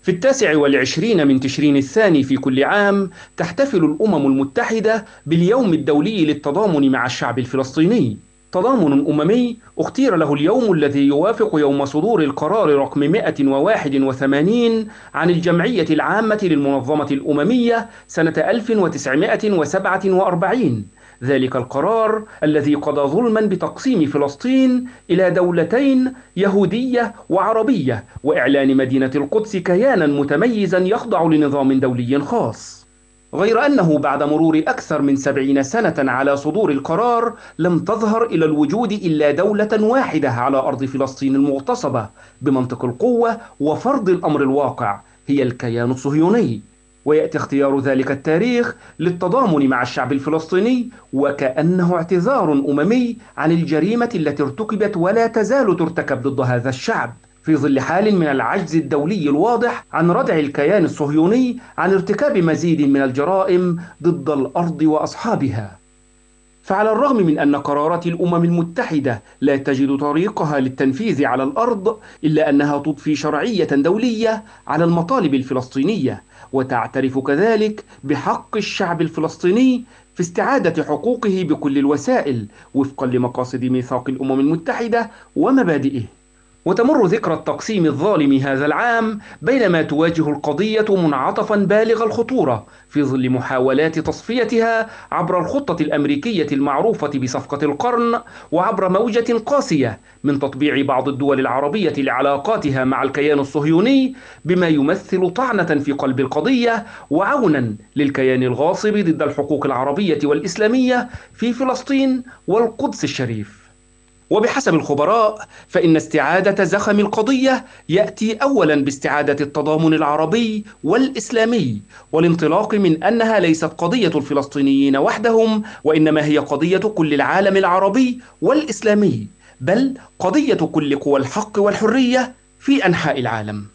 في 29 من تشرين الثاني في كل عام تحتفل الأمم المتحدة باليوم الدولي للتضامن مع الشعب الفلسطيني. تضامن أممي اختير له اليوم الذي يوافق يوم صدور القرار رقم 181 عن الجمعية العامة للمنظمة الأممية سنة 1947. ذلك القرار الذي قضى ظلما بتقسيم فلسطين إلى دولتين، يهودية وعربية، وإعلان مدينة القدس كيانا متميزا يخضع لنظام دولي خاص. غير أنه بعد مرور أكثر من 70 سنة على صدور القرار لم تظهر إلى الوجود إلا دولة واحدة على أرض فلسطين المغتصبة بمنطق القوة وفرض الأمر الواقع، هي الكيان الصهيوني. ويأتي اختيار ذلك التاريخ للتضامن مع الشعب الفلسطيني وكأنه اعتذار أممي عن الجريمة التي ارتكبت ولا تزال ترتكب ضد هذا الشعب، في ظل حال من العجز الدولي الواضح عن ردع الكيان الصهيوني عن ارتكاب مزيد من الجرائم ضد الأرض وأصحابها. فعلى الرغم من أن قرارات الأمم المتحدة لا تجد طريقها للتنفيذ على الأرض، إلا أنها تضفي شرعية دولية على المطالب الفلسطينية، وتعترف كذلك بحق الشعب الفلسطيني في استعادة حقوقه بكل الوسائل وفقا لمقاصد ميثاق الأمم المتحدة ومبادئه. وتمر ذكرى التقسيم الظالم هذا العام بينما تواجه القضية منعطفا بالغ الخطورة في ظل محاولات تصفيتها عبر الخطة الأمريكية المعروفة بصفقة القرن، وعبر موجة قاسية من تطبيع بعض الدول العربية لعلاقاتها مع الكيان الصهيوني، بما يمثل طعنة في قلب القضية وعونا للكيان الغاصب ضد الحقوق العربية والإسلامية في فلسطين والقدس الشريف. وبحسب الخبراء فإن استعادة زخم القضية يأتي أولا باستعادة التضامن العربي والإسلامي، والانطلاق من أنها ليست قضية الفلسطينيين وحدهم، وإنما هي قضية كل العالم العربي والإسلامي، بل قضية كل قوى الحق والحرية في أنحاء العالم.